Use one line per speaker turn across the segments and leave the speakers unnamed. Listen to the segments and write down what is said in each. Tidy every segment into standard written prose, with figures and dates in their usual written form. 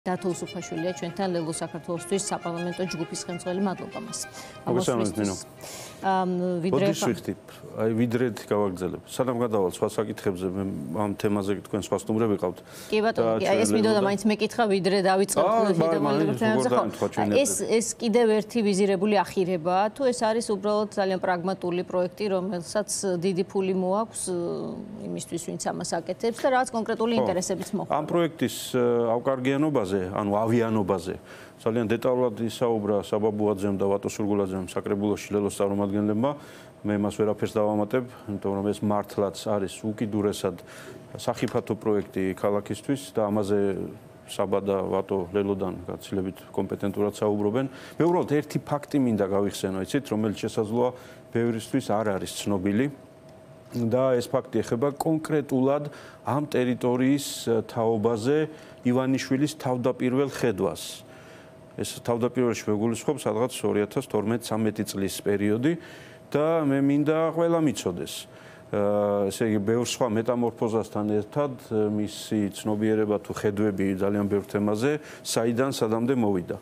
დათო უსუფაშვილია ჩვენთან ლელო საქართველოსთვის საპარლამენტო ჯგუფის ხელმძღვანელი მადლობა მას.
ვიდრე გავაგრძელებ. სანამ გადავალ სხვა საკითხებზე მე ამ თემაზე თქვენ სხვა სტუმრები ყავთ.
კი ბატონო, ეს მინდოდა მაინც მეკითხა ვიდრე დავიწყოთ ეს კიდევ ერთი ვიზირებული ახირებაა თუ ეს არის უბრალოდ ძალიან პრაგმატული პროექტი, რომელსაც დიდი ფული მოაქვს იმისთვის, ვინც ამას აკეთებს და რაღაც კონკრეტული ინტერესებიც მოხდა.
ამ პროექტის ავკარგიანობაზე, ანუ ავიანობაზე ძალიან დეტალურად ისაუბრა საბაბუაძემ და ვატო სურგულაძემ საკრებულოში ლელოს წარმომადგენლებმა. მე მას ვერაფერს დავამატებ, იმიტომ რომ ეს მართლაც არის უკიდურესად სახიფათო პროექტი ქალაქისთვის და ამაზე საბა და ვატო ლელოდან გაცილებით კომპეტენტურად საუბრობენ. მე უბრალოდ ერთი ფაქტი მინდა გავიხსენო, იცით, რომელიც შესაძლოა ბევრისთვის არ არის ცნობილი. და ეს ფაქტი ეხება კონკრეტულად ამ ტერიტორიის თაობაზე ივანიშვილის თავდაპირველ ხედვას. ეს თავდაპირველში მეგულისხმობს სადღაც 2012-13 წლის პერიოდი და მე მინდა ყველა მიცოდეს. ესე იგი, ბევრ სხვა მეტამორფოზასთან ერთად მისი ცნობიერება თუ ხედვები ძალიან ბევრ თემაზე საიდან სადამდე მოვიდა.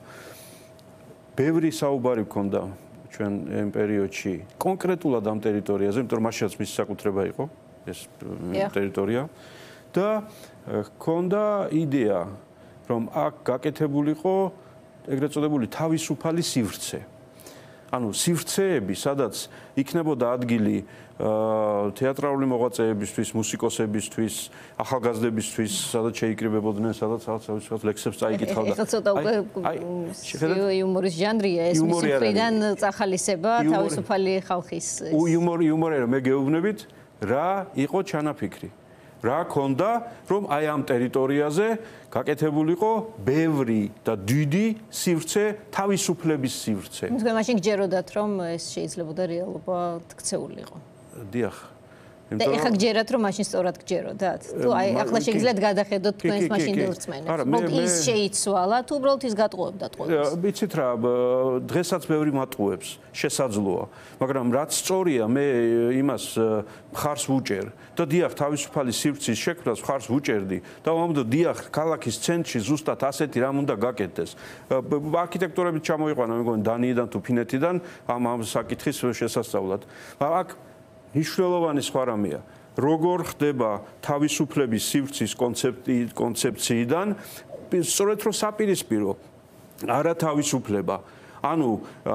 ბევრი საუბარი მქონდა ჩვენ ამ პერიოდში კონკრეტულად ამ ტერიტორიაზე, იმიტომ რომ მაშინაც მისი საკუთრება იყო ეს ტერიტორია და ჰქონდა იდეა, რომ აქ გაკეთებულიყო ეგრეთ წოდებული თავისუფალი სივრცე. ანუ სივრცეები, სადაც იქნებოდა ადგილი თეატრალური მოღვაწეებისთვის, მუსიკოსებისთვის, ახალგაზრდებისთვის, სადაც შეიკრიბებოდნენ, სადაც ლექსებს წაიკითხავდა.
ეხლა ცოტა უკვე იუმორის ჟანრია ეს მისი მხრიდან წახალისება თავისუფალი ხალხის.
იუმორი რა მე გეუბნებით, რა იყო ჩანაფიქრი. რა ქონდა, რომ აი ამ ტერიტორიაზე გაკეთებულიყო ბევრი და დიდი სივრცე, თავისუფლების სივრცე.
თქვენ მაშინ გჯეროდათ, რომ ეს შეიძლებოდა რეალობა ქცეულიყო.
დიახ.
ეხლა გჯერათ, რომ მაშინ სწორად გჯეროდათ? თუ აი ახლა შეგიძლიათ გადახედოთ თქვენს მაშინ დევრწმენებს. მოკლედ ის შეიცვალა, თუ უბრალოდ ის გატყუებდათ ყველას.
ვიცით რა, დღესაც ბევრი მატყუებს, შესაძლოა. მაგრამ რაც სწორია, მე იმას მხარს ვუჭერ და დიახ, თავისუფალი სივრცის შექმნას მხარს ვუჭერდი და ვამბობ, დიახ, ქალაქის ცენტრში ზუსტად ასეთი რამ უნდა გაკეთდეს. არქიტექტორებით ჩამოიყვანა, მეგონი დანიიდან თუ ფინეთიდან ამ საკითხის შესასწავლად. აქ მნიშვნელოვანი სხვა რამეა. როგორ ხდება თავისუფლების სივრცის კონცეფციიდან, სწორედ რომ საპირისპირო არა თავისუფლება. ანუ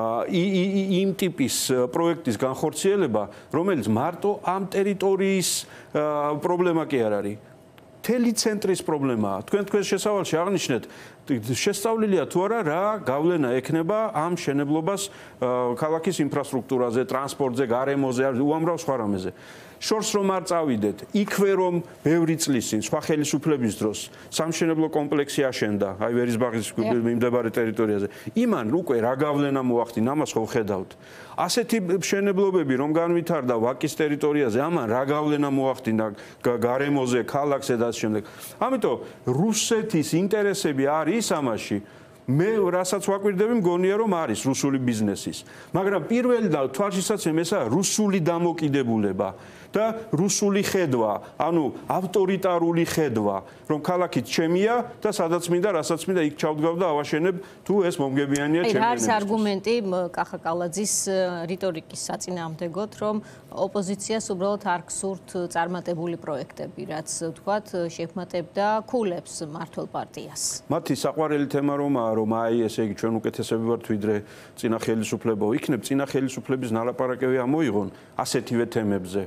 იმ ტიპის პროექტის განხორციელება, რომელიც მარტო ამ ტერიტორიის პრობლემა კი არ არის. მთელი ცენტრის პრობლემაა. თქვენს შესავალში აღნიშნეთ, შესწავლილია თუ არა რა გავლენა ექნება ამ შენებლობას ქალაქის ინფრასტრუქტურაზე, ტრანსპორტზე, გარემოზე, უამრავ სხვა რამეზე. შორს რომ არ წავიდეთ, იქვე რომ ბევრი წლის წინ სხვა ხელისუფლების დროს სამშენებლო კომპლექსი აშენდა, აი ვერისბაღის მიმდებარე ტერიტორიაზე. იმან უკვე რა გავლენა მოახდინა, ამას ხო ხედავთ. ასეთი მშენებლობები რომ განვითარდა ვაკის ტერიტორიაზე, ამან რა გავლენა მოახდინა გარემოზე, ქალაქზე და ამ შემდეგ. ამიტომ რუსეთის ინტერესები არის ამაში. მე რასაც ვაკვირდები, მგონია რომ არის რუსული ბიზნესის. მაგრამ პირველი და თვალშისაცემი ესაა რუსული დამოკიდებულება და რუსული ხედვა, ანუ ავტორიტარული ხედვა, რომ ქალაქი ჩემია და სადაც მინდა, რასაც მინდა იქ ჩავდგავ და ავაშენებ, თუ ეს მომგებიანია ჩემი.
რა არის არგუმენტი კახა კალაძის რიტორიკის საწინააღმდეგოდ, რომ ოპოზიციას უბრალოდ არ გსურთ წარმატებული პროექტები, რაც თქვათ შეჰმატებდა ქულებს მართლ პარტიას.
მათი საყვარელი თემა რომ აი ესე იგი ჩვენ უკეთესები ვართ ვიდრე წინა ხელისუფლებო. იქნებ წინა ხელისუფლების ნალაპარაკები ამოიღონ ასეთივე თემებზე.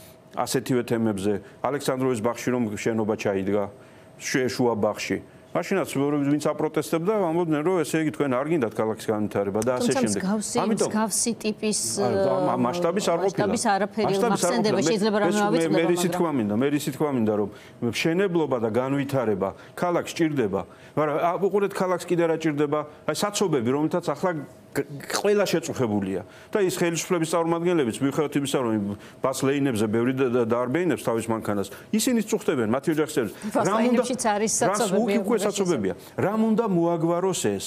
ალექსანდროვის ბაღში რომ შენობა ჩაიდგა, შუა ბაღში. მაშინაც ვინც აპროტესტებდა, ამბობდნენ რომ ესე იგი თქვენ არ გინდათ ქალაქის განვითარება და ასე შემდეგ.
ამიტომ მსგავსი ტიპის
მასშტაბის არ ყოფილა.
მასშტაბის არაფერი მახსენდება, შეიძლება რამე ავიწყდება,
მაგრამ მე რისი თქვა მინდა, რომ მშენებლობა და განვითარება ქალაქს ჭირდება. მაგრამ უყურეთ ქალაქს კიდე რა ჭირდება? აი საცობები, რომელთაც ახლა ყველა შეწუხებულია და ის ხელისუფლების წარმომადგენლებიც მიუხედავად იმისა, რომ ბას ლეინებზე ბევრი დაარბეინებს თავის მანქანას, ისინი წუხდებიან მათი ოჯახის წევრებს.
რამუნდაშიც არის საცობები.
უკვე საცობებია. რამ უნდა მოაგვაროს ეს?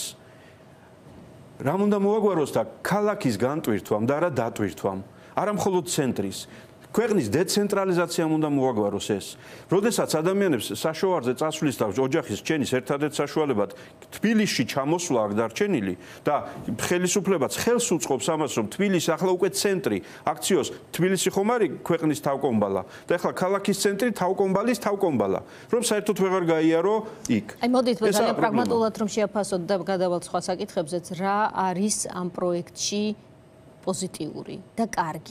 რამ უნდა მოაგვაროს და ქალაქის განტვირთვამ და არა დატვირთვამ? არა მხოლოდ ცენტრის. ქვეყნის დეცენტრალიზაციამ უნდა მოაგვაროს ეს. როდესაც ადამიანებს საშუალზე წასვლის და ოჯახის ჩენის ერთადერთ საშუალებად თბილისში ჩამოსვლა აქ დარჩენილი და ხელისუფლებაც ხელს უწყობს ამას, რომ თბილისი ახლა უკვე ცენტრი აქციოს თბილისი ხომ არის ქვეყნის თავკომბალა და ახლა ქალაქის ცენტრი თავკომბალის თავკომბალა, რომ საერთოდ ვეღარ გაიარო იქ.
აი მოდით ძალიან პრაგმატულად რომ შეაფასოთ და გადავალთ სხვა საკითხებზეც, რა არის ამ პროექტში პოზიტიური და კარგი?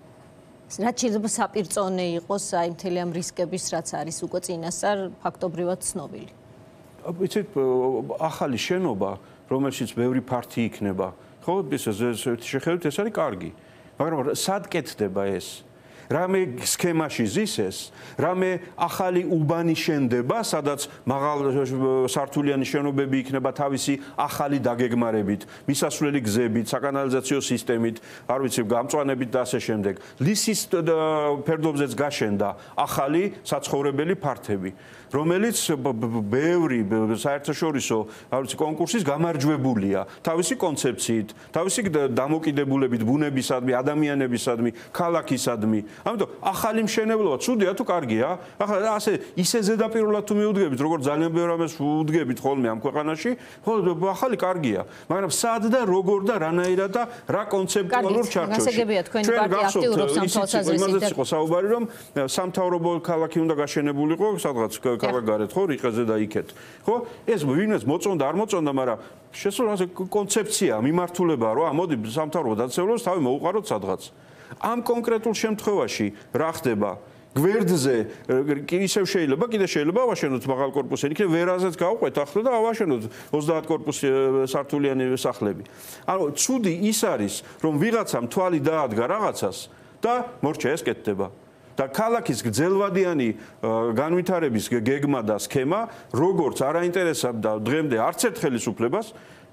რაც შეიძლება საპირწონე იყოს აი მთელი ამ რისკების, რაც არის უკვე წინასწარ ფაქტობრივად ცნობილი.
იცით, ახალი შენობა, რომელშიც ბევრი ფართი იქნება, ხო, შეხედოთ ეს არის კარგი. მაგრამ სად კეთდება ეს? რამე სქემაში ზის ეს, რამე ახალი უბანი შენდება, სადაც მაღალ სართულიანი შენობები იქნება თავისი ახალი დაგეგმარებით, მისასვლელი გზებით, საკანალიზაციო სისტემით, არ ვიცი, გამწვანებით და ასე შემდეგ. ლისის ფერდობზეც გაშენდა ახალი საცხოვრებელი ფართები, რომელიც ბევრი საერთაშორისო, არ ვიცი, კონკურსის გამარჯვებულია თავისი კონცეფციით, თავისი დამოკიდებულებით ბუნებისადმი, ადამიანებისადმი, ქალაქისადმი. ამიტომ ახალი მშენებლობა ცუდია თუ კარგია? ახლა ასე ისე ზედაპირულად თუ მიუდგებით, როგორც ძალიან ბევრ ამას უდგებით ხოლმე ამ ქვეყანაში, ხო, ახალი კარგია, მაგრამ სად და როგორ და რანაირად და რა კონცეპტუალურ ჩარჩოში.
გასაგებია თქვენი პარტია აქტიურობს ამ თვალსაზრისით.
იმაზეც იყო საუბარი, რომ სამთავრობო ქალაქი უნდა გაშენებულიყო სადღაც ქალაქგარეთ, ხო, რიყეზე და იქეთ. ხო? ეს ვინმეს მოწონდა, არ მოწონდა, მაგრამ შესაძლოა კონცეფცია, მიმართულება, რომ მოდი სამთავრობო დაწესებულებას თავი მოუყაროთ სადღაც. ამ კონკრეტულ შემთხვევაში რა ხდება? გვერდზე ისევ შეიძლება, კიდე შეიძლება ავაშენოთ მაღალ კორპუსიანი, იქნებ ვერაზეც გავყვეთ ახლა და ავაშენოთ 30 კორპუსი სართულიანი სახლები. ანუ ცუდი ის არის, რომ ვიღაცამ თვალი დაადგა რაღაცას და მორჩა ეს კეთდება. და ქალაქის გრძელვადიანი განვითარების გეგმა და სქემა, როგორც არ აინტერესებდა დღემდე არც ერთ ხელისუფლებას,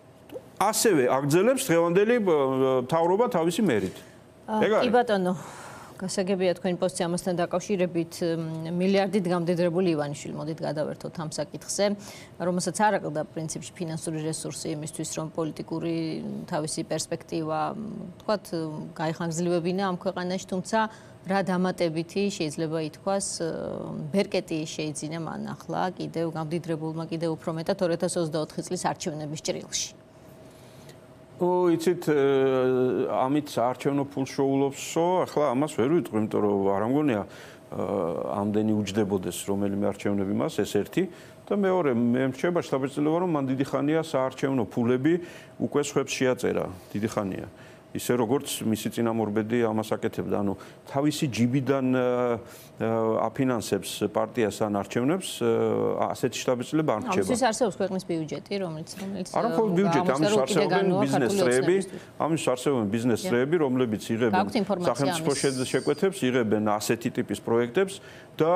ასევე აგრძელებს დღევანდელი მთავრობა თავისი მერით.
კი ბატონო, გასაგებია თქვენი პოზიცია ამასთან დაკავშირებით. მილიარდით გამდიდრებული ივანიშვილი, მოდით გადავერთოთ ამ საკითხზე, რომელსაც არ აკლდა პრინციპში ფინანსური რესურსი იმისთვის, რომ პოლიტიკური თავისი პერსპექტივა, თქვათ, გაიხანგრძლივებინა ამ ქვეყანაში, თუმცა რა დამატებითი შეიძლება ითქვას, ბერკეტი შეიძინა მან ახლა კიდევ გამდიდრებულმა კიდევ უფრო მეტად 2024 წლის არჩევნების ჭრილში.
იცით, ამით საარჩევნო ფულს შოულობსო, ახლა ამას ვერ ვიტყვი, იმიტომ რომ არ ამგონია ამდენი უჯდებოდეს რომელიმე არჩევნები მას, ეს ერთი და მეორე, მე მრჩება შთაბეჭდილება, რომ მან დიდი ხანია საარჩევნო ფულები უკვე სხვებს შეაწერა, დიდი ხანია. ისე როგორც მისი წინამორბედი ამას აკეთებდა, ანუ თავისი ჯიბიდან აფინანსებს პარტიას ან არჩევნებს, ასეთი შთაბეჭდილება არ რჩება.
ამის არსებობს ქვეყნის ბიუჯეტი, რომელიც
არა მხოლოდ ბიუჯეტი, ამის არსებობენ ბიზნეს წრეები, ამის არსებობენ ბიზნეს წრეები, რომლებიც იღებენ სახელმწიფო შეკვეთებს, იღებენ ასეთი ტიპის პროექტებს და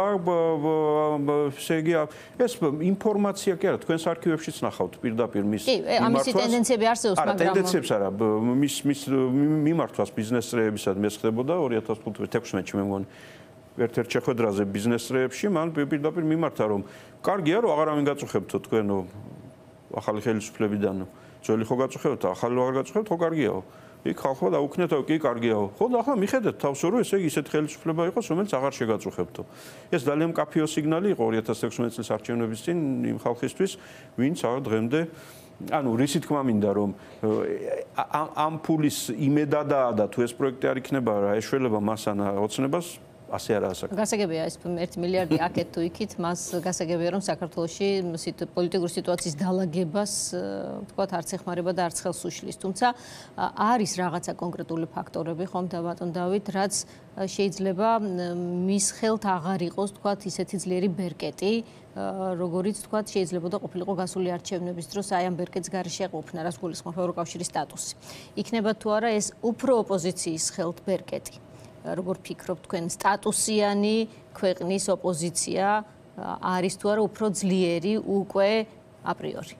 ესე იგი ეს ინფორმაცია კი არა, თქვენს არქივებშიც ნახავთ პირდაპირ მის
მიმართვას. კი, ამისი ტენდენციები არსებობს, მაგრამ
არა, ტენდენციებს არა, მის მიმართვას ბიზნეს წრეებისადმი ეს ხდებოდა 2015-16-ში მე მგონი. ერთ-ერთ შეხვედრაზე ბიზნეს წრეებში მან პირდაპირ მიმართა, რომ კარგია, რომ აღარავინ გაწუხებთო თქვენო ახალი ხელისუფლებიდან. ძველი ხო გაწუხებთ, ახალი აღარ გაწუხებთ, ხო კარგიაო. იქ ხალხმა დაუქნიათო, კი კარგიაო. ხო და ახლა მიხედეთ თავსო, რომ ესე იგი ისეთ ხელისუფლება იყოს, რომელიც აღარ შეგაწუხებთო. ეს ძალიან მკაფიო სიგნალი იყო 2016 წლის არჩევნების წინ იმ ხალხისთვის, ვინც აღარ დღემდე ანუ რისი თქმა მინდა რომ ამ ფულის იმედადაა და თუ ეს პროექტი არ იქნება რა ეშველება მას ან ოცნებას ასე არაა საქმე.
გასაგებია ეს 1 მილიარდი აქეთ თუ იქით, მას გასაგებია რომ საქართველოში პოლიტიკური სიტუაციის დალაგებას, თქვათ, არც ეხმარება და არც ხელს უშლის. თუმცა არის რაღაცა კონკრეტული ფაქტორები, ხომ და ბატონ დავით, რაც შეიძლება მის ხელთ აღარ იყოს, თქვათ, ისეთი ძლიერი ბერკეტი, როგორიც თქვათ შეიძლება და ყოფილიყო გასული არჩევნების დროს აი ამ ბერკეტს გარეშე ეყოფნა, რაც გულისხმობს ევროკავშირის სტატუსი. იქნება თუ არა ეს უფრო ოპოზიციის ხელთ ბერკეტი? როგორ ფიქრობთ თქვენ, სტატუსიანი ქვეყნის ოპოზიცია არის თუ არა უფრო ძლიერი უკვე აპრიორი?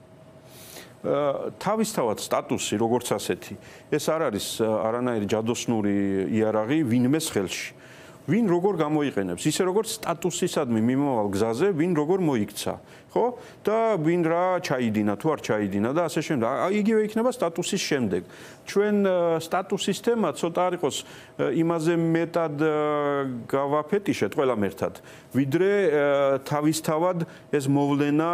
თავისთავად სტატუსი როგორც ასეთი, ეს არ არის არანაირი ჯადოსნური იარაღი ვინმეს ხელში. ვინ როგორ გამოიყენებს, ისე როგორც სტატუსისადმი მიმავალ გზაზე, ვინ როგორ მოიქცა. ხო? და ვინ რა ჩაიდინა, თუ არ ჩაიდინა და ასე შემდეგ. იგივე იქნება სტატუსის შემდეგ. ჩვენ სტატუსის თემა ცოტა არ იყოს იმაზე მეტად გავაფეტიშეთ ყველამ ერთად, ვიდრე თავისთავად ეს მოვლენა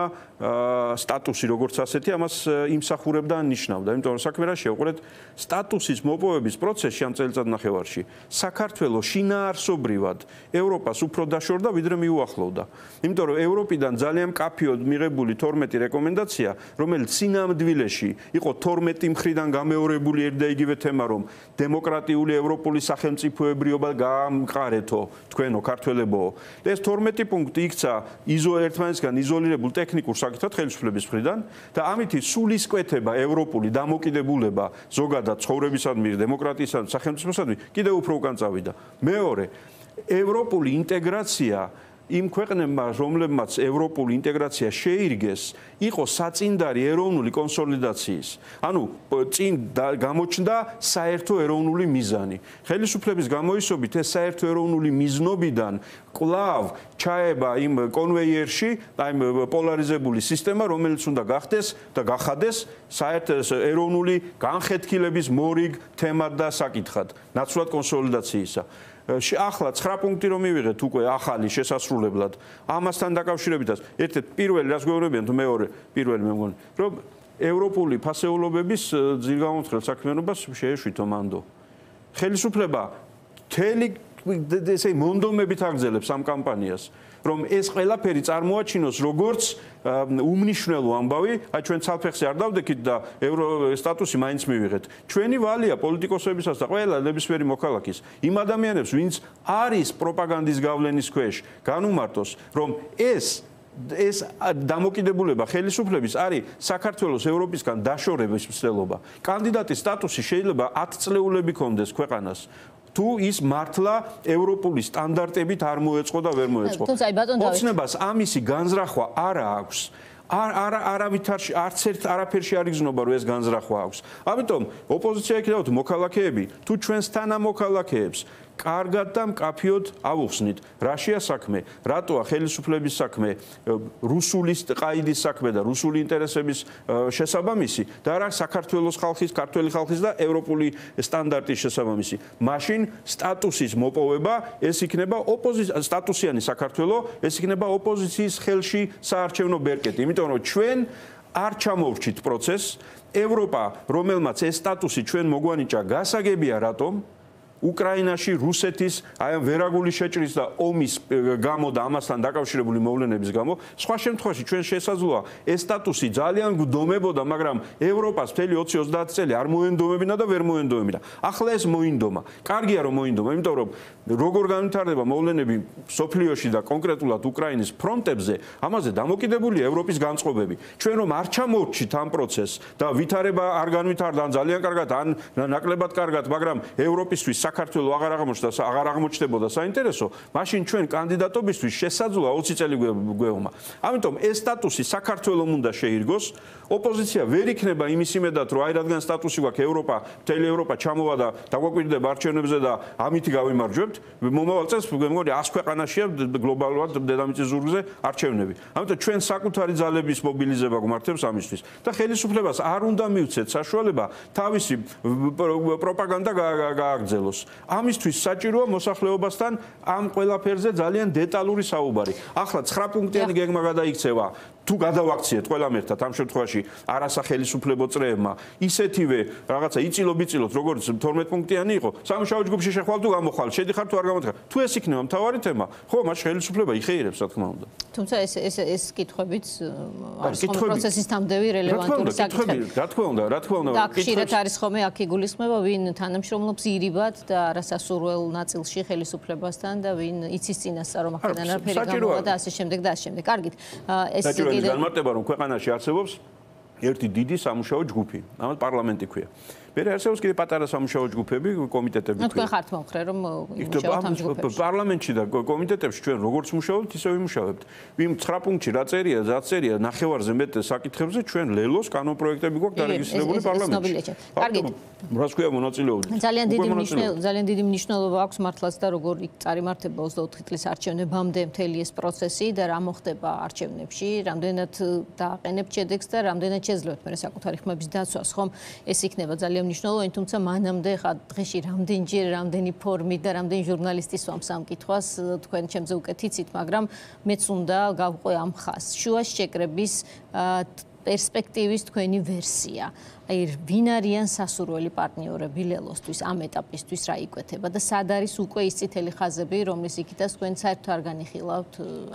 სტატუსი როგორც ასეთი ამას იმსახურებდა ან ნიშნავდა. იმიტომ რომ საქმე რა შევყურეთ, სტატუსის მოპოვების პროცესში ამ წელიწადნახევარში საქართველოს შინაარსობრივად ევროპას უფრო დაშორდა, ვიდრე მიუახლოვდა. იმიტომ რომ ევროპიდან ძალიან მკაფიოდ მიღებული 12 რეკომენდაცია, რომელიც სინამდვილეში იყო 12 მხრიდან გამეორებული ერთ და იგივე თემა, რომ დემოკრატიული ევროპული სახელმწიფოებრიობა გაამყარეთო, თქვენო ქართველებო. ეს 12 პუნქტი იქცა ერთმანეთისგან იზოლირებულ ტექნიკურ საკითხად ხელისუფლების მხრიდან და ამით სულისკვეთება ევროპული დამოკიდებულება ზოგადად ცხოვრებისადმი, დემოკრატიისადმი, სახელმწიფოსადმი კიდევ უფრო უკან წავიდა. მეორე, ევროპული ინტეგრაცია იმ ქვეყნებმა, რომლებმაც ევროპული ინტეგრაცია შეირგეს, იყო საწინდარი ეროვნული კონსოლიდაციის. ანუ წინ გამოჩნდა საერთო ეროვნული მიზანი. ხელისუფლების გამოისობით ეს საერთო ეროვნული მიზნობიდან კვლავ ჩაება იმ კონვეიერში, აი პოლარიზებული სისტემა, რომელიც უნდა გახდეს და გახადეს საერთო ეროვნული განხეთქილების მორიგ თემად და საკითხად, ნაცვლად კონსოლიდაციისა. ახლა 9 პუნქტი რომ მივიღეთ უკვე ახალი შესასრულებლად ამასთან დაკავშირებითაც ერთ-ერთი პირველი რაც გვეუბნებიან თუ მეორე პირველი მე მგონი რომ ევროპული ფასეულობების ძირგამომცხრელ საქმიანობას შეეშვითო მანდო ხელისუფლება მთელი ესე მონდომებით აგრძელებს ამ კამპანიას რომ ეს ყველაფერი წარმოაჩინოს როგორც უმნიშვნელო ამბავი, აი ჩვენ ცალფეხზე არ დავდექით და ევრო სტატუსი მაინც მივიღეთ. ჩვენი ვალია პოლიტიკოსებისას და ყველა ნებისმიერი მოქალაქის იმ ადამიანებს, ვინც არის პროპაგანდის გავლენის ქვეშ, განუმარტოს, რომ ეს დამოკიდებულება ხელისუფლების არის საქართველოს ევროპისგან დაშორების მცდელობა. კანდიდატის სტატუსი შეიძლება 10 წლეულები კონდეს ქვეყანას. თუ ის მართლა ევროპული სტანდარტებით არ მოეწყო და ვერ მოეწყო. ოცნებას ამისი განზრახვა არა აქვს. არავითარში არც ერთ არაფერში არ იგრძნობა რომ ეს განზრახვა აქვს. ამიტომ ოპოზიცია იქნება თუ მოქალაქეები, თუ ჩვენს თანამოქალაქეებს კარგად და მკაფიოდ ავუხსნით, რაშია საქმე, რატოა ხელისუფლების საქმე, რუსული ყაიდის საქმე და რუსული ინტერესების შესაბამისი და რა საქართველოს ხალხის, ქართველი ხალხის და ევროპული სტანდარტის შესაბამისი. მაშინ სტატუსის მოპოვება ეს იქნება სტატუსიანი საქართველოს, ეს იქნება ოპოზიციის ხელში საარჩევნო ბერკეტი. იმიტომ რომ ჩვენ არ ჩამოვრჩით პროცესს, ევროპა, რომელმაც ეს სტატუსი ჩვენ მოგვანიჭა, გასაგებია რატომ? უკრაინაში რუსეთის აი ამ ვერაგული შეჭრის და ომის გამო და ამასთან დაკავშირებული მოვლენების გამო სხვა შემთხვევაში ჩვენ შესაძლოა ეს სტატუსი ძალიან გვდომებოდა, მაგრამ ევროპას მთელი 20-30 წელი არ მოენდომებინა და ვერ მოენდომებინა. ახლა ეს მოინდომა. კარგია რომ მოინდომა, იმიტომ რომ როგორ განვითარდება მოვლენები სოფლიოში და კონკრეტულად უკრაინის ფრონტებზე, ამაზე დამოკიდებულია ევროპის განწყობები. ჩვენ რომ არ ჩამოვრჩით ამ პროცესს და ვითარება არ განვითარდა ან ძალიან კარგად ან ნაკლებად კარგად, მაგრამ ევროპისთვის საქართველოს აღარ აღმოჩნდებოდა საინტერესო, მაშინ ჩვენ კანდიდატობისთვის შესაძლოა 20 წელი გვეომა. ამიტომ ეს სტატუსი საქართველოს უნდა შეირგოს. ოპოზიცია ვერ იქნება იმის იმედად, რომ აი რადგან სტატუსი გვაქვს ევროპა, მთელი ევროპა ჩამოვა და დაგვაკვირდება არჩევნებზე და ამითი გავიმარჯვებთ. მომავალ წელს მეგონი 100 ქვეყანაშია გლობალურად დედამიწის ზურგზე არჩევნები. ამიტომ ჩვენ საკუთარი ძალების მობილიზება გვმართებს ამისთვის და ხელისუფლებას არ უნდა მივცეთ საშუალება თავისი პროპაგანდა გააგრძელოს. ამისთვის საჭიროა მოსახლეობასთან ამ ყველაფერზე ძალიან დეტალური საუბარი. ახლა 9 პუნქტიანი გეგმა გადაიქცევა. თუ გადავაქციეთ ყველამ ერთად ამ შემთხვევაში არასახელისუფლებო წრეებმა, ისეთივე რაღაცა იწილო-ბიწილოთ, როგორც 12 პუნქტიანი იყო, სამუშაო ჯგუფში შეხვალ თუ გამოხვალ, შედიხარ თუ არ გამოთხარ. თუ ეს იქნება მთავარი თემა, ხო, მაშინ ხელისუფლება იხეირებს, რა თქმა უნდა.
თუმცა ეს კითხვებიც არის პროცესის თამდევი რელევანტური საკითხები.
რა თქმა უნდა.
და ხშირად არის ხოლმე აქ იგულისხმება, ვინ თანამშრომლობს ირიბად და არასასურველ ნაწილში ხელისუფლებასთან და ვინ იცის წინასწარ რომ აქედან არაფერი გამოვა და ასე შემდეგ და ასე შემდეგ. კარგით. ეს
განმარტება რომ ქვეყანაში არსებობს ერთი დიდი სამუშაო ჯგუფი, ამათ პარლამენტი ქვია. მე არსებობს კიდე პატარა სამუშაო ჯგუფები, კომიტეტები.
თქვენ ხართ მომხრე რომ იმუშაოთ ამ ჯგუფებში.
პარლამენტში და კომიტეტებში ჩვენ როგორც მუშაობთ, ისე ვიმუშავებთ. იმ 9 პუნქტში რა წერია, ნახევარზე მეტ საკითხებზე ჩვენ ლელოს კანონპროექტები გვაქვს დარეგისტრირებული პარლამენტში.
კარგით.
რას ქვია მონაწილეობით?
ძალიან დიდი მნიშვნელობა აქვს მართლაც და როგორ იქ წარიმართება 24 წლის არჩევნებამდე მთელი ეს პროცესი და რა მოხდება არჩევნებში, რამდენად დააყენებთ შედეგს და რამდენად შეძლებთ მე საკუთარი ხმების დაცვას, ხომ? ეს იქნება ძალიან მნიშვნელოვანი, თუმცა მანამდე ხა დღეში რამდენჯერ, რამდენი ფორმით და რამდენი ჟურნალისტი სვამს ამ კითხვას, თქვენ ჩემზე უკეთ იცით, მაგრამ მეც უნდა გავყვე ამ ხაზს. შუაში შეკრების პერსპექტივის თქვენი ვერსია. აი, ვინ არიან სასურველი პარტნიორები ლელოსთვის ამ ეტაპისთვის რა იკვეთება და სად არის უკვე ის წითელი ხაზები, რომლის იქითაც თქვენ საერთოდ არ განიხილავთ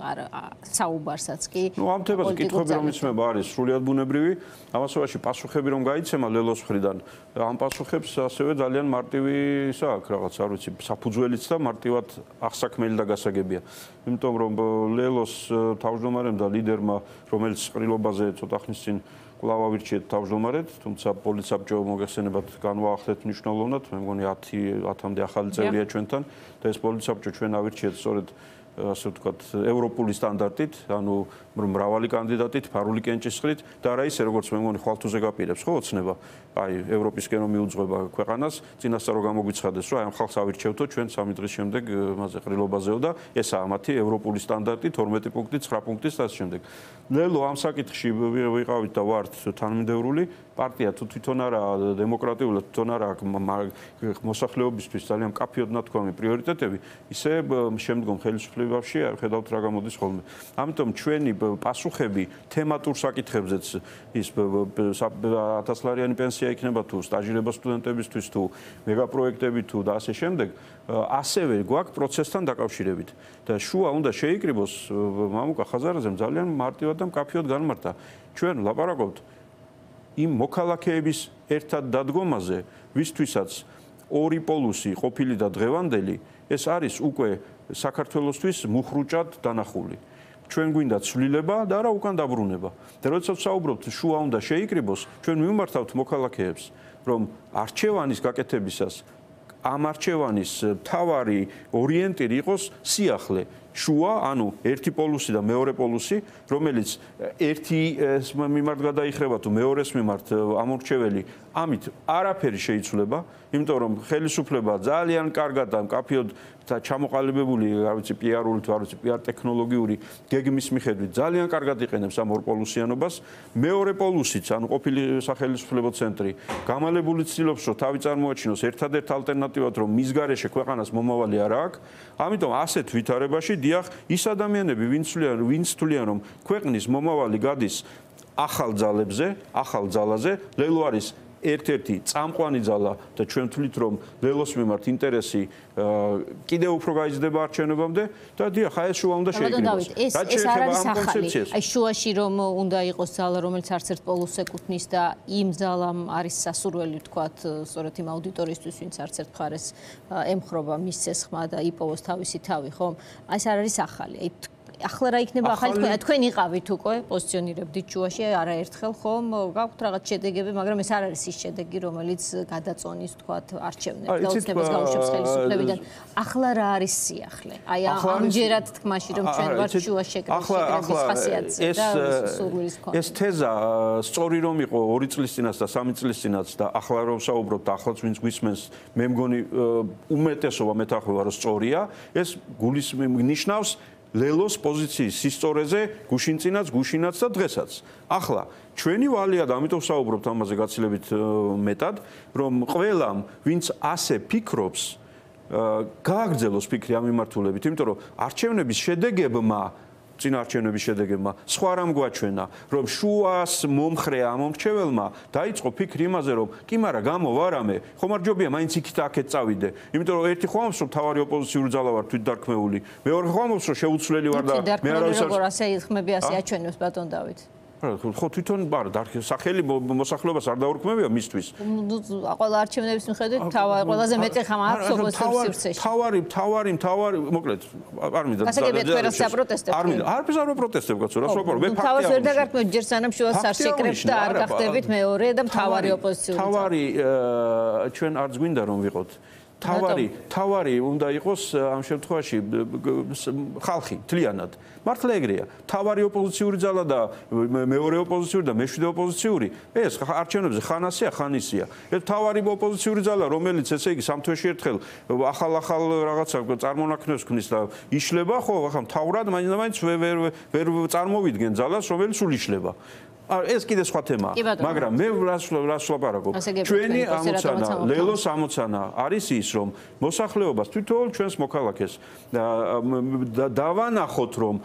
საუბარსაც კი.
ნუ ამ თემაზე კითხვები რომ იცმება არის სრულიად ბუნებრივი, ამასობაში პასუხები რომ გაიცემა ლელოს მხრიდან, ამ პასუხებს ასევე ძალიან მარტივი აქვს რაღაც, არ ვიცი, საფუძველიც და მარტივად აღსაქმელი და გასაგებია. იმიტომ რომ ლელოს თავმჯდომარემ და ლიდერმა, რომელიც ყრილობაზე ცოტა ხნის წინ კვლავ ავირჩიეთ თავმჯდომარედ, თუმცა პოლიტსაბჭო მოგეხსენებათ განვაახლეთ მნიშვნელოვნად, მე მგონი 10-მდე ახალი წევრია ჩვენთან და ეს პოლიტსაბჭო ჩვენ ავირჩიეთ სწორედ ასე ვთქვათ, ევროპული სტანდარტით, ანუ მრავალი კანდიდატით, ფარული კენჭისყრით და არა ისე როგორც მე მგონი ხვალთუზე გაპირებს, ხო, ოცნება. აი, ევროპისკენ რომ მიუძღვება ქვეყანას, წინასწარ რომ გამოგვიცხადეს, რომ აი ამ ხალხს ავირჩევთო ჩვენ 3 დღის შემდეგ მასე ყრილობაზეო და ესაა მათი ევროპული სტანდარტი 12 პუნქტი, 9 პუნქტის და ასე შემდეგ. ლელო ამ საკითხში ვიყავით და ვართ თანმიმდევრული პარტია თუ თვითონ არა დემოკრატიული, თვითონ არა მოსახლეობისთვის ძალიან მკაფიოდ ნათქვამი პრიორიტეტები, ისე შემდგომ ხელისუფლებაში ხედავთ რა გამოდის ხოლმე. ამიტომ ჩვენი პასუხები თემატურ საკითხებზეც ის 1000-ლარიანი პენსია იქნება თუ სტაჟირება სტუდენტებისთვის თუ მეგაპროექტები თუ და ასე შემდეგ, ასევე გვაქვს პროცესთან დაკავშირებით. და შუა უნდა შეიკრიბოს მამუკა ხაზარაძემ ძალიან მარტივად და მკაფიოდ განმარტა. ჩვენ ლაპარაკობთ იმ მოქალაქეების ერთად დადგომაზე, ვისთვისაც ორი პოლუსი ყოფილი და დღევანდელი, ეს არის უკვე საქართველოსთვის მუხრუჭად დანახული. ჩვენ გვინდა ცვლილება და არა უკან დაბრუნება. და როდესაც საუბრობთ შუა უნდა შეიკრიბოს, ჩვენ მიმართავთ მოქალაქეებს, რომ არჩევანის გაკეთებისას ამ არჩევანის მთავარი ორიენტირი იყოს სიახლე. შუა, ანუ ერთი პოლუსი და მეორე პოლუსი, რომელიც ერთი მიმართ გადაიხრება თუ მეორეს მიმართ ამორჩეველი, ამით არაფერი შეიცვლება, იმიტომ რომ ხელისუფლება ძალიან კარგად და მკაფიოდ და ჩამოყალიბებული, რა ვიცი, პიარული თუ არ ვიცი, პიარ ტექნოლოგიური გეგმის მიხედვით ძალიან კარგად იყენებს ამ ორპოლუსიანობას. მეორე პოლუსიც, ანუ ყოფილი სახელისუფლებო ცენტრი, გამალებული ცდილობს, რომ თავი წარმოაჩინოს ერთადერთ ალტერნატივად, რომ მის გარეშე ქვეყანას მომავალი არ აქვს. ამიტომ ასეთ ვითარებაში დიახ, ის ადამიანები, ვინც თვლიან, რომ ქვეყნის მომავალი გადის ახალ ძალებზე, ახალ ძალაზე, ლელო არის ერთ-ერთი წამყვანი ძალა და ჩვენ ვთვლით, რომ ლელოს მიმართ ინტერესი კიდევ უფრო გაიზრდება არჩევნებამდე და დიახ, აი ეს შუა უნდა შეიკრიბოს.
ეს არ არის ახალი. აი შუაში რომ უნდა იყოს ძალა, რომელიც არც ერთ პოლუსს ეკუთვნის და იმ ძალამ არის სასურველი, ვთქვათ, სწორედ იმ აუდიტორიისთვის, ვინც არც ერთ მხარეს ემხრობა მის ცესხმა და იპოვოს თავისი თავი, ხო? აი ეს არ არის ახალი. აი ახლა რა იქნება ახალი თქვენ იყავით უკვე პოზიციონირებდით შუაში არაერთხელ ხომ გაქვთ რაღაც შედეგები, მაგრამ ეს არ არის ის შედეგი, რომელიც გადაწონის თქვათ არჩევნებს და ოცნებას გაუშვებს ხელისუფლებიდან. ახლა რა არის სიახლე? აი ამჯერად თქმაში რომ ჩვენ ვართ შუაში შეკრების ხასიათზე და სურვილის მქონე.
ეს თეზა სწორი რომ იყო 2 წლის წინაც და 3 წლის წინაც და ახლა რომ საუბრობთ, ახლაც ვინც გვისმენს, მე მგონი უმეტესობა მეთანხმება რომ სწორია, ეს ნიშნავს ლელოს პოზიციის სისწორეზე გუშინწინაც, გუშინაც და დღესაც. ახლა ჩვენი ვალია და ამიტომ საუბრობთ ამაზე გაცილებით მეტად, რომ ყველამ, ვინც ასე ფიქრობს, გააგრძელოს ფიქრი ამ მიმართულებით, იმიტომ რომ არჩევნების შედეგებმა წინარჩევნების შედეგებმა სხვა რამ გვაჩვენა, რომ შუას მომხრე ამომრჩეველმა დაიწყო ფიქრი იმაზე, რომ კი მარა გამოვა რამე, ხომ არ ჯობია მაინც იქით აქეთ წავიდე. იმიტომ რომ ერთი ხო ამბობს, რომ თავარი ოპოზიციური ძალა ვარ თვითდარქმეული, მეორე ხო ამბობს, რომ შეუცვლელი ვარ და მე არავის არ
როგორ ასე ხმები ასე აჩვენებს ბატონ დავით.
ხო თვითონ სახელი მოსახლეობას არ დაურქმევია მისთვის.
ყველა არჩევნების მიხედვით ყველაზე მეტი ხმა აქვს ოპოზიციის სივრცეში. თავარი, მოკლედ, არ მინდა. გასაგებია თქვენ რას აპროტესტებთ?
არაფერს არ ვაპროტესტებ კაცო, რას ვაპარო? მე ფაქტია.
თავას ვერ დაგარქმევთ ჯერ სანამ შუა სარჩეკრებს და არ გახდებით მეორე და მთავარი ოპოზიციური.
თავარი ჩვენ არც გვინდა რომ ვიყოთ. თავარი უნდა იყოს ამ შემთხვევაში ხალხი თლიანად. მართლა ეგრეა. თავარი ოპოზიციური ძალა და მეორე ოპოზიციური და მეშვიდე ოპოზიციური, ეს არჩევნებზე ხანასია, ხანისია. ეს თავარი ოპოზიციური ძალა, რომელიც ესე იგი სამ თვეში ერთხელ ახალ რაღაცა წარმონაქმნებს ქმნის და იშლება, ხო, ახლა მთავრად მაინც ვერ წარმოვიდგენ ძალას, რომელიც სულ იშლება. ეს კიდე სხვა თემაა, მაგრამ მე რას ვლაპარაკობ? ჩვენი ამოცანა, ლელოს ამოცანა არის ის, რომ მოსახლეობას თვითონ ჩვენს მოქალაქეს დავანახოთ, რომ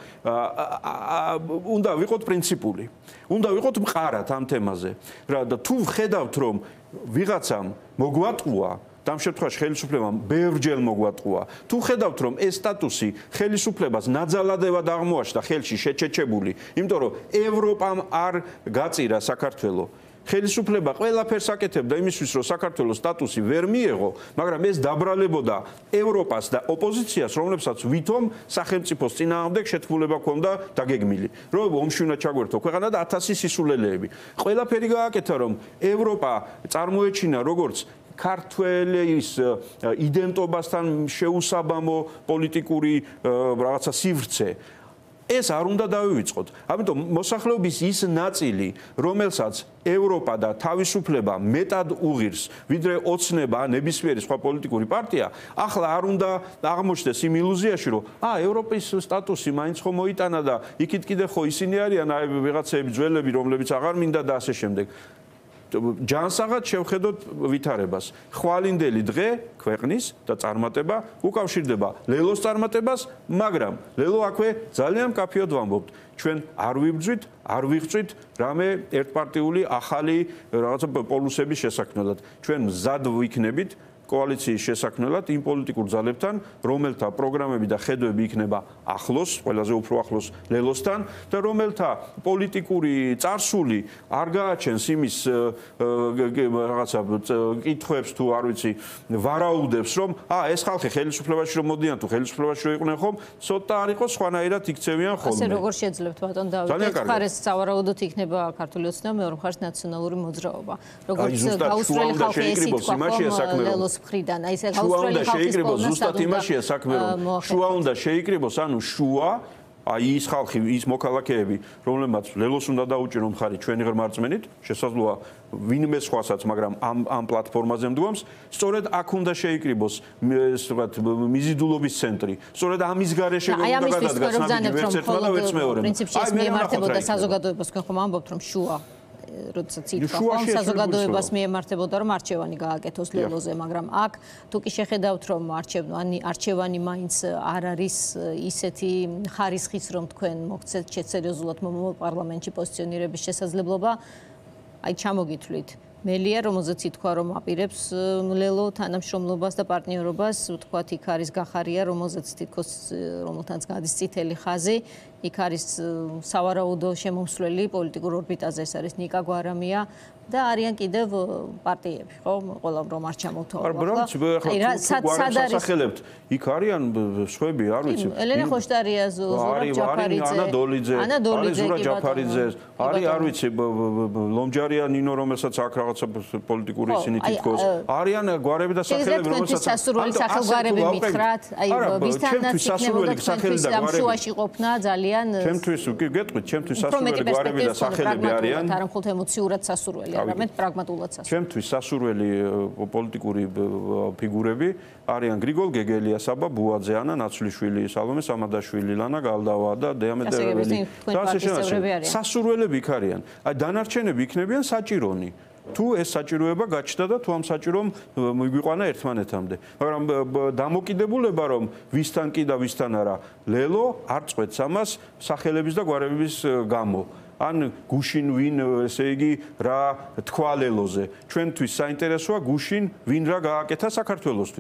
უნდა ვიყოთ პრინციპული. უნდა ვიყოთ მყარად ამ თემაზე. და თუ ვხედავთ, რომ ვიღაცამ მოგვატყუა ამ შემთხვევაში ხელისუფლებამ ბევრჯერ მოგვატყუა. თუ ხედავთ, რომ ეს სტატუსი ხელისუფლებას ნაძალადევად აღმოაჩნდა ხელში შეჩეჩებული, იმიტომ რომ ევროპამ არ გაწირა საქართველოს. ხელისუფლება ყველაფერს აკეთებდა იმისთვის, რომ საქართველოს სტატუსი ვერ მიეღო, მაგრამ ეს დაბრალებოდა ევროპას და ოპოზიციას, რომლებსაც ვითომ სახელმწიფოს წინააღმდეგ შეთქმულება ჰქონდა დაგეგმილი. რომ ომში უნდა ჩაგვერთო ქვეყანა და 1000 სისულელეები. ყველაფერი გააკეთა, რომ ევროპა წარმოეჩინა როგორც ქართველის იდენტობასთან შეუსაბამო პოლიტიკური რაღაცა სივრცე. ეს არ უნდა დავივიწყოთ. ამიტომ მოსახლეობის ის ნაწილი, რომელსაც ევროპა და თავისუფლება მეტად უღირს, ვიდრე ოცნება ან ნებისმიერი სხვა პოლიტიკური პარტია, ახლა არ უნდა აღმოჩნდეს იმ ილუზიაში, რომ ევროპის სტატუსი მაინც ხო მოიტანა და იქით კიდე ხო ისინი არიან ვიღაცები ძველები, რომლებიც აღარ მინდა და ასე შემდეგ. ჯანსაღად შევხედოთ ვითარებას. ხვალინდელი დღე ქვეყნის და წარმატება უკავშირდება ლელოს წარმატებას, მაგრამ ლელო აქვე ძალიან მკაფიოდ ვამბობთ. ჩვენ არ ვიბრძვით, არ ვიღწვით რამე ერთპარტიული ახალი რაღაცა პოლუსების შესაქმნელად. ჩვენ მზად ვიქნებით კოალიციის შესაქმნელად იმ პოლიტიკურ ძალებთან, რომელთა პროგრამები და ხედვები იქნება ახლოს, ყველაზე უფრო ახლოს ლელოსთან და რომელთა პოლიტიკური წარსული არ გააჩენს იმის რაღაცა კითხვებს თუ არ ვიცი, ვარაუდებს, რომ ეს ხალხი ხელისუფლებაში რომ მოდიან თუ ხელისუფლებაში რომ იყვნენ ხომ, ცოტა არ იყოს სხვანაირად იქცევიან ხოლმე.
ასე როგორ შეძლებთ ბატონ დავით? ერთ მხარეს სავარაუდოდ იქნება ქართული ოცნება, მეორე მხარეს ნაციონალური მოძრაობა. როგორც გაუსწრელი ხალხი ეს ითქვა ლელოს მხრიდან, აი ეს გაუსწრელი ხალხის
შეიკრიბოს ზუსტად იმაშია საქმე, რომ შუა უნდა შეიკრიბოს, ანუ შუა, აი ის ხალხი, ის მოქალაქეები, რომლებმაც ლელოს უნდა დაუჭირო მხარი ჩვენი ღრმარწმენით, შესაძლოა ვინმე სხვასაც, მაგრამ ამ პლატფორმაზე მდგომს, სწორედ აქ უნდა შეიკრიბოს ეს ვთქვათ მიზიდულობის ცენტრი. სწორედ ამის გარეშე უნდა გადადგას ნაბიჯი ვერც ერთმა და ვერც მეორემ.
პრინციპში ეს მიემართებოდა საზოგადოებას, თქვენ ხომ ამბობთ, რომ შუა როდესაც ითქვა საზოგადოებას მიემართებოდა რომ არჩევანი გააკეთოს ლელოზე, მაგრამ აქ თუ კი შეხედავთ რომ არჩევანი მაინც არ არის ისეთი ხარისხის რომ თქვენ მოგცეთ სერიოზულად პარლამენტში პოზიციონირების შესაძლებლობა, აი ჩამოგითვლით მელია, რომელზეც ითქვა რომ აპირებს ლელო თანამშრომლობას და პარტნიორობას, ვთქვათ იქ არის გახარია, რომელზეც თითქოს რომელთანაც გადის წითელი ხაზი, იქ არის სავარაუდო შემომსვლელი პოლიტიკურ ორბიტაზე, ეს არის ნიკა გვარამია და არიან კიდევ პარტიები, ხო? ყველა რომ არ ჩამოვთვალო.
სად არის სახელებთ? იქ არიან სხვები, არ ვიცი.
ელენე ხოშტარია, ზურაბ ჯაფარიძე,
ანა დოლიძე, ზურაბ ჯაფარიძე, არის არ ვიცი, ლომჯარია ნინო, რომელსაც აქ რაღაცა პოლიტიკური ისინი თითქოს. არიან გვარები და სახელები,
რომელსაც სასურველი სახელგვარები მითხრათ, აი ვისთანაც იქნებოდა თქვენთვის ამ შუაში ყოფნა ძალიან
ჩემთვის უკვე გეტყვით, ჩემთვის სასურველი გვარები და სახელები არიან.
არა მხოლოდ ემოციურად სასურველი, არამედ პრაგმატულად სასურველი.
ჩემთვის სასურველი პოლიტიკური ფიგურები არიან გრიგოლ გეგელია, საბა ბუაძე, ანა ნაცვლიშვილი, სალომე სამადაშვილი, ლანა გალდავა და დეამედერებელი. და ასე შემოწმება. სასურველები იქ არიან. აი დანარჩენები იქნებიან საჭირონი. თუ ეს საჭიროება გაჩნდა და თუ ამ საჭირომ მიგვიყვანა ერთმანეთამდე. მაგრამ დამოკიდებულება რომ ვისთან კი და ვისთან არა, ლელო არ წყვეტს ამას სახელების და გვარების გამო. ან გუშინ ვინ, ესე იგი, რა თქვა ლელოზე. ჩვენთვის საინტერესოა გუშინ ვინ რა გააკეთა საქართველოსთვის.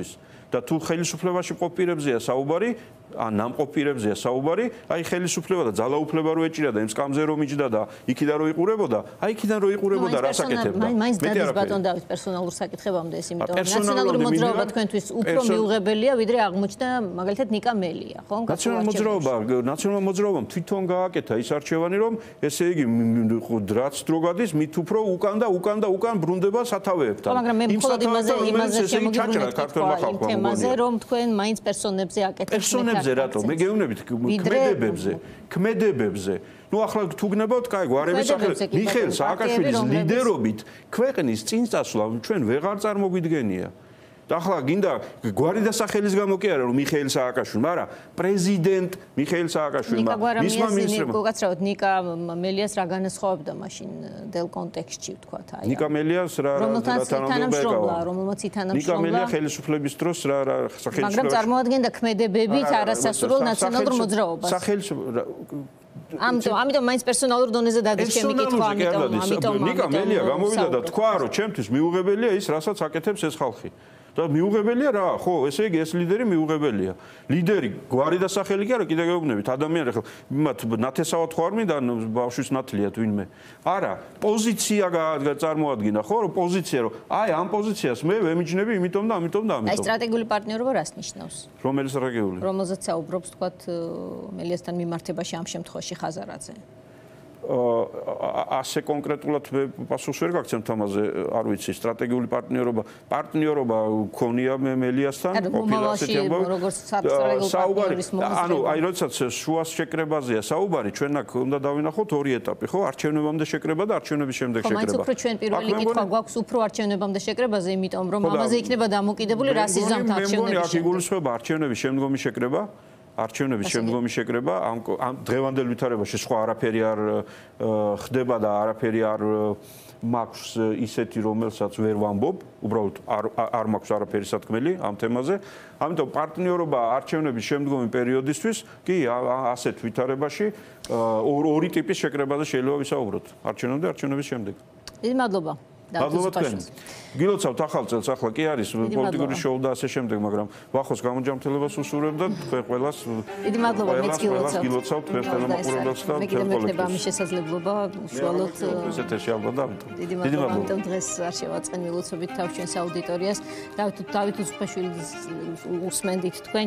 და თუ ხელისუფლებაში ყოფირებზეა საუბარი, ან ნამყოფირებზეა საუბარი, აი ხელისუფლება და ძალაუფლება რო ეჭირა და იმ სკამზე რომ იჯდა და იქიდან რო იყურებოდა, აი იქიდან რო იყურებოდა რა საკეთებდა.
მაინც დადის ბატონ დავის პერსონალურ საკითხებამდე ეს იმიტომ ნაციონალური მოძრაობა თქვენთვის უფრო მიუღებელია ვიდრე აღმოჩნდა მაგალითად ნიკა მელია, ხო?
ნაციონალურ მოძრაობამ თვითონ გააკეთა ის არჩევანი რომ ესე იგი რაც დრო გადის მით უფრო უკან ბრუნდება სათავეებთან.
მაგრამ მე მხოლოდ იმაზე შემოგიბრუნეთ თემაზე რომ თქვენ მაინც პერსონებზე აკეთებთ
პერსონებზე რატო? მე გეუბნებით ქმედებებზე. ნუ ახლა თუ გნებავთ, კაი, გვარების სახელით მიხეილ სააკაშვილის ლიდერობით ქვეყნის წინსწასვლა ჩვენ ვეღარ წარმოგვიდგენია. და ახლა გინდა გვარი და სახელის გამო კი არა რომ მიხეილ სააკაშვილმა, მაგრამ პრეზიდენტ მიხეილ სააკაშვილმა მისმა მინისტრმა
გულგაცრავად ნიკა მელიას რა განასხვავებდა მაშინ დელ კონტექსტში ვთქვათ აი
ნიკა მელიას რა
თანამშრომლა რომელმაც ითანამშრომლა
ნიკა მელია ხელისუფლების დროს რა სახელმწიფო
მაგრამ წარმოადგენდა ქმედებებით არასასურველ ნაციონალურ მოძრაობას ამიტომ მაინც პერსონალურ დონეზე დადის ჩემი კითხვა ამიტომ
ნიკა მელია გამოვიდა და თქვა რომ ჩემთვის მიუღებელია ის რასაც აკეთებს ეს ხალხი და მიუღებელია რა ხო ესე იგი ეს ლიდერი მიუღებელია ლიდერი გვარი და სახელი კი არა კიდე გეუბნებით ადამიანი ხო იმათ ნათესავად ხო არ მინდა ბავშვის ნათლიათ ვინმე არა პოზიცია წარმოადგინა ხო რომ პოზიცია რომ აი ამ პოზიციას მე ვემიჯნები იმიტომ და ამიტომ
აი სტრატეგიული პარტნიორობა რას ნიშნავს
რომელი სტრატეგიული
რომელზეც საუბრობს თქვათ მელიასთან მიმართებაში ამ შემთხვევაში ხაზარაძე
ასე კონკრეტულად მე პასუხს ვერ გაგცემთ ამაზე არ ვიცი სტრატეგიული პარტნიორობა გქონია მე მელიასთან ყოფილა ასეთი საუბარი ანუ აი როდესაც შუას შეკრებაზეა საუბარი ჩვენ აქ უნდა დავინახოთ ორი ეტაპი ხო არჩევნებამდე შეკრება და არჩევნების შემდეგ შეკრება
მაინც უფრო ჩვენ პირველი კითხვა გვაქვს უფრო არჩევნებამდე შეკრებაზე იმიტომ რომ ამაზე იქნება დამოკიდებული რა სიზამთ არჩევნების
აქ იგულისხმება არჩევნების შემდგომი შეკრება არჩევნების შემდგომი შეკრება ამ დღევანდელ ვითარებაში სხვა არაფერი არ ხდება და არაფერი არ მაქვს ისეთი რომელსაც ვერ ვამბობ უბრალოდ არ მაქვს არაფერი სათქმელი ამ თემაზე ამიტომ პარტნიორობა არჩევნების შემდგომი პერიოდისთვის კი ასეთ ვითარებაში ორი ტიპის შეკრებაზე შეიძლება ვისაუბროთ არჩევნებამდე არჩევნების შემდეგ
დიდი მადლობა
მადლობა თქვენ. გილოცავთ ახალ წელს, ახლა კი არის პოლიტიკური შოუ და ასე შემდეგ, მაგრამ ვახოს გამოჯამრთელებას უსურვებ და თქვენ ყველას
დიდი მადლობა, მეც
გილოცავთ თქვენ ტელემოყურებელს და
თქვენ მეკითხება ამის შესაძლებლობა უშუალოდ
ესეთერში ალბათ ამიტომ.
დიდი მადლობა, ამიტომ დღეს არ შევაწყენ ილოცობით თავ ჩვენს აუდიტორიას. დავით უცხოაშვილის უსმენდით თქვენ